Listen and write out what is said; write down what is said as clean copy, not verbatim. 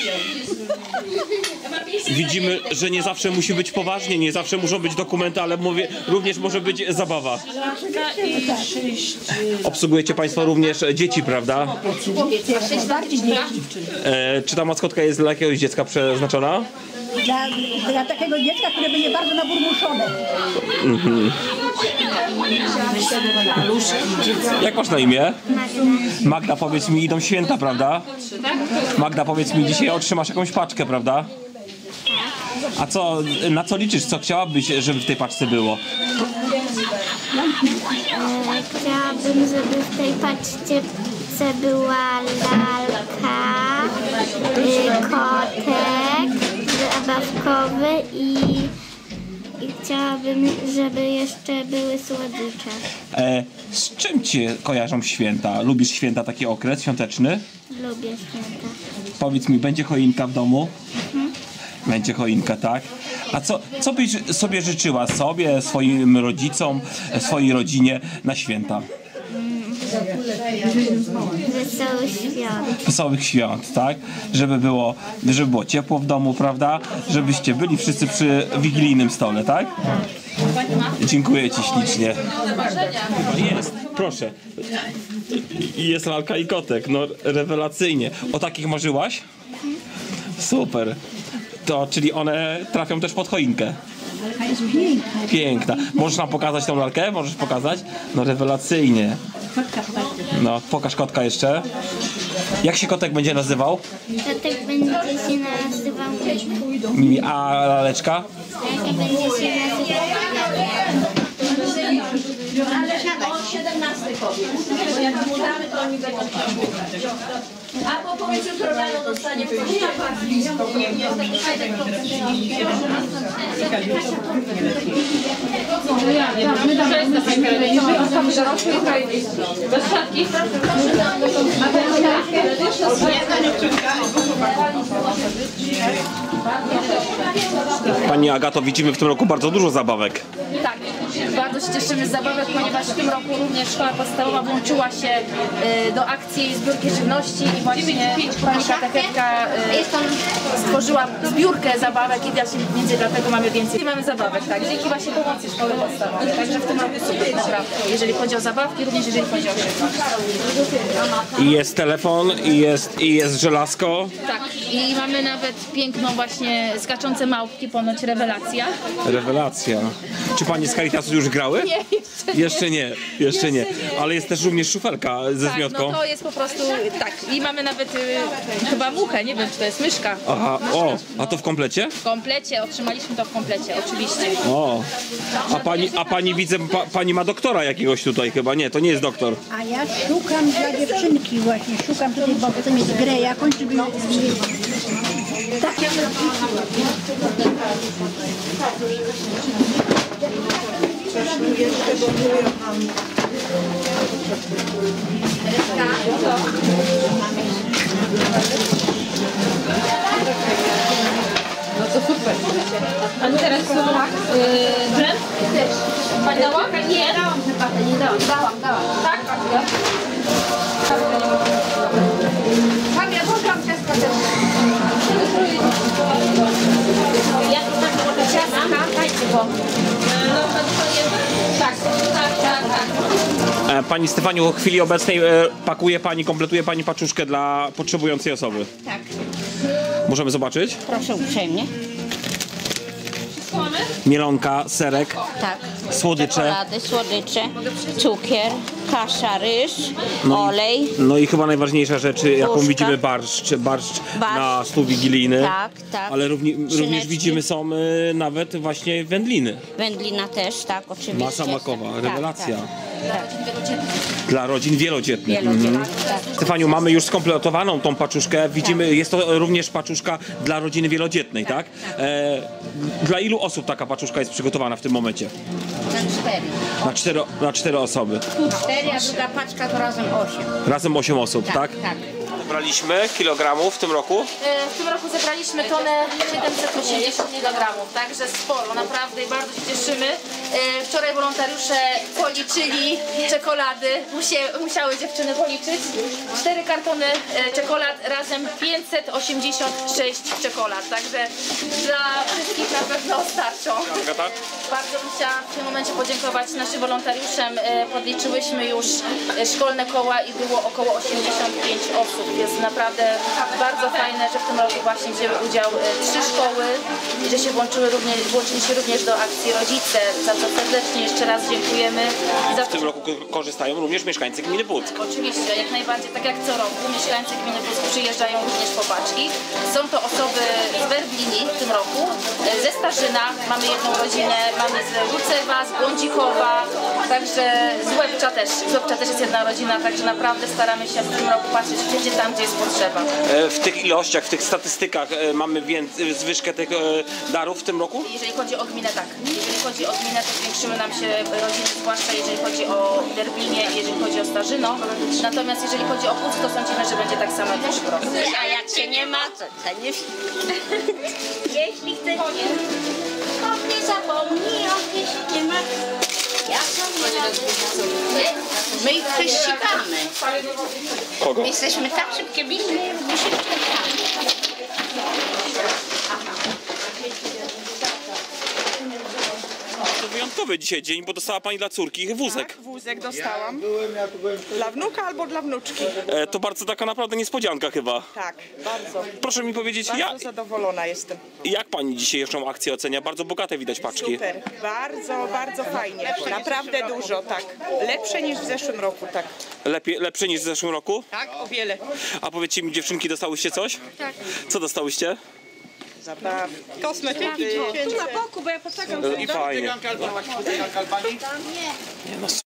Widzimy, że nie zawsze musi być poważnie, nie zawsze muszą być dokumenty, ale mówię, również może być zabawa. Obsługujecie Państwo również dzieci, prawda? Czy ta maskotka jest dla jakiegoś dziecka przeznaczona? Dla takiego dziecka, które będzie bardzo naburmuszone. Jak masz na imię? Magda, powiedz mi, idą święta, prawda? Magda, powiedz mi, dzisiaj otrzymasz jakąś paczkę, prawda? A co, na co liczysz? Co chciałabyś, żeby w tej paczce było? Chciałabym, żeby w tej paczce była lalka, kotek zabawkowy i chciałabym, żeby jeszcze były słodycze. Z czym Cię kojarzą święta? Lubisz święta, taki okres świąteczny? Lubię święta. Powiedz mi, będzie choinka w domu? Będzie choinka, tak? A co byś sobie życzyła sobie, swoim rodzicom, swojej rodzinie na święta? Wesołych świąt. Wesołych świąt, tak? Żeby było ciepło w domu, prawda? Żebyście byli wszyscy przy wigilijnym stole, tak? Dziękuję Ci ślicznie. Jest, proszę. I jest lalka i kotek, no rewelacyjnie. O takich marzyłaś? Super. To, czyli one trafią też pod choinkę. Piękna. Możesz nam pokazać tą lalkę? Możesz pokazać? No rewelacyjnie. No, pokaż kotka jeszcze. Jak się kotek będzie nazywał? Kotek będzie się nazywał Mimi. A laleczka? Lalka będzie się nazywał O 17 powie. Bo jak mu damy, to oni będą albo powiedz jutro rano dostanie bez szatki. Pani Agato, widzimy w tym roku bardzo dużo zabawek. Tak, bardzo się cieszymy z zabawek, ponieważ w tym roku również szkoła podstawowa włączyła się do akcji zbiórki żywności i właśnie pani katechetka stworzyła zbiórkę zabawek i właśnie między dlatego mamy więcej. Mamy zabawek, tak, dzięki właśnie pomocy szkoły podstawowej. Także w tym roku super, naprawdę, jeżeli chodzi o zabawki, również jeżeli chodzi o żywność. I jest telefon, i jest żelazko. Tak, i mamy nawet piękną właśnie skaczące małpki, ponoć rewelacja. Rewelacja. Czy Panie z Caritasu już grały? Nie, Jeszcze nie. Ale jest też również szufelka ze tak, zmiotką. no to jest po prostu, tak, i mamy nawet chyba muchę, nie wiem czy to jest myszka. Aha, o, a to w komplecie? W komplecie, otrzymaliśmy to w komplecie, oczywiście. O, a pani widzę, pani ma doktora jakiegoś tutaj chyba, nie, to nie jest doktor. A ja szukam dla dziewczynki właśnie, szukam tutaj, bo chcę mieć grę jakąś, żeby... Tak. No to super. A teraz co? Dżem? Pani dała? Nie. Dałam. Tak? Ja włączam ciastka też. Ja tu tak mogę ciastka, dajcie go. Tak. Pani Stefaniu, w chwili obecnej pakuje Pani, kompletuje Pani paczuszkę dla potrzebującej osoby. Tak. Możemy zobaczyć? Proszę uprzejmie. Mielonka, serek, Tak. słodycze. Czekolady, słodycze, cukier, kasza, ryż, olej. No i chyba najważniejsza rzecz, jaką Puszka. widzimy, barszcz na stół wigilijny. Tak. Ale również Szyneczki. widzimy są nawet właśnie wędliny. Wędlina też, tak, oczywiście. Masa makowa, rewelacja. Tak. Dla rodzin wielodzietnych. Tak. Stefaniu, mamy już skompletowaną tą paczuszkę. Widzimy, jest to również paczuszka dla rodziny wielodzietnej, tak? Dla ilu osób taka paczuszka jest przygotowana w tym momencie? Na 4. Na 4 osoby. 4, a druga paczka to razem 8. Razem 8 osób, tak? Tak. Zebraliśmy kilogramów w tym roku. W tym roku zebraliśmy tonę 780 kg, także sporo, naprawdę i bardzo się cieszymy. Wczoraj wolontariusze policzyli czekolady, musiały dziewczyny policzyć. 4 kartony czekolad, razem 586 czekolad, także dla wszystkich na pewno starczą. Bardzo bym chciała w tym momencie podziękować naszym wolontariuszom. Podliczyłyśmy już szkolne koła i było około 85 osób. Jest naprawdę bardzo fajne, że w tym roku właśnie wzięły udział 3 szkoły i że się włączyli się również do akcji Rodzice, za co serdecznie jeszcze raz dziękujemy. W tym roku korzystają również mieszkańcy gminy Puck. Oczywiście, jak najbardziej, tak jak co roku, mieszkańcy gminy Puck przyjeżdżają również po paczki. Są to osoby z Werblini w tym roku, ze Starzyna, mamy jedną rodzinę, mamy z Łucewa, z Błądzichowa, także z Łebcza też. Z Łebcza też jest jedna rodzina, także naprawdę staramy się w tym roku patrzeć wszędzie tam, gdzie jest potrzeba. W tych ilościach, w tych statystykach mamy zwyżkę tych darów w tym roku? Jeżeli chodzi o gminę, tak. Jeżeli chodzi o gminę, to zwiększyły nam się rodziny, zwłaszcza jeżeli chodzi o Werblinie, jeżeli chodzi o Starzyno. Natomiast jeżeli chodzi o Puck, to sądzimy, że będzie tak samo jak w zeszłym roku. A jak się nie ma, to nie. Jeśli chcecie, nie zapomnij o jeśli nie ma. My ich prześcigamy. Kogo? My jesteśmy tak szybkie bili, my się prześcigamy. To wyjątkowy dzisiaj dzień, bo dostała pani dla córki wózek. Tak, wózek dostałam. Dla wnuka albo dla wnuczki. To bardzo taka naprawdę niespodzianka chyba. Tak, bardzo. Proszę mi powiedzieć, Bardzo zadowolona jestem. jak pani dzisiejszą akcję ocenia? Bardzo bogate widać paczki. Super, bardzo, bardzo fajnie. Naprawdę dużo, tak. Lepsze niż w zeszłym roku, tak. Lepsze niż w zeszłym roku? Tak, o wiele. A powiedzcie mi, dziewczynki, dostałyście coś? Tak. Co dostałyście? Zabawy. Kosmetyki. Na boku, bo ja poczekam. I fajnie. Nie no,